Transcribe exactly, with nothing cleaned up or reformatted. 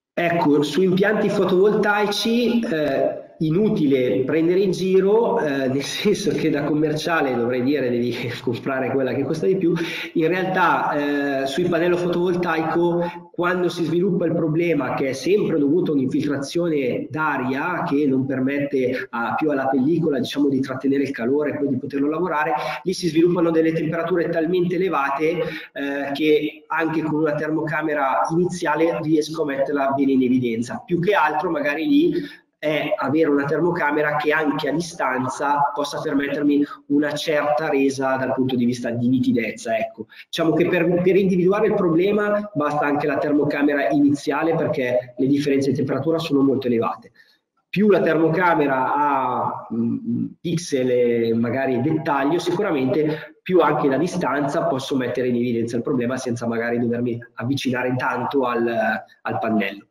Ecco, su impianti fotovoltaici eh, inutile prendere in giro, eh, nel senso che da commerciale dovrei dire devi comprare quella che costa di più. In realtà eh, sul pannello fotovoltaico, quando si sviluppa il problema che è sempre dovuto a un'infiltrazione d'aria che non permette a, più alla pellicola, diciamo, di trattenere il calore e poi di poterlo lavorare, lì si sviluppano delle temperature talmente elevate eh, che anche con una termocamera iniziale riesco a metterla bene in evidenza. Più che altro magari lì è avere una termocamera che anche a distanza possa permettermi una certa resa dal punto di vista di nitidezza. Ecco. Diciamo che per, per individuare il problema basta anche la termocamera iniziale, perché le differenze di temperatura sono molto elevate. Più la termocamera ha mh, pixel e magari dettaglio, sicuramente più anche da distanza posso mettere in evidenza il problema senza magari dovermi avvicinare tanto al, al pannello.